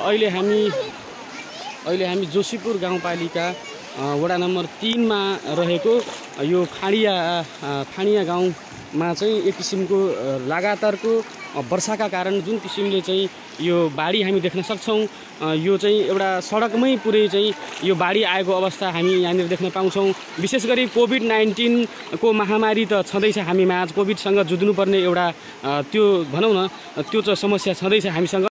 अहिले हामी जोशीपुर गाउँपालिका वडा नम्बर 3 मा रहेको यो फाँडिया गाउँमा चाहिँ एक किसिमको लगातारको वर्षाका कारण जुन किसिमले चाहिँ यो बाढी हामी देख्न सक्छौं, यो चाहिँ एउटा सडकमै पुरै चाहिँ यो बाढी आएको अवस्था हामी यहाँनिर देख्न पाउँछौं। विशेष गरी कोभिड-19 को महामारी त छँदैछ, हामीमा आज कोभिडसँग जुझ्नुपर्ने एउटा त्यो भनौं न त्यो चाहिँ समस्या छँदैछ हामीसँग।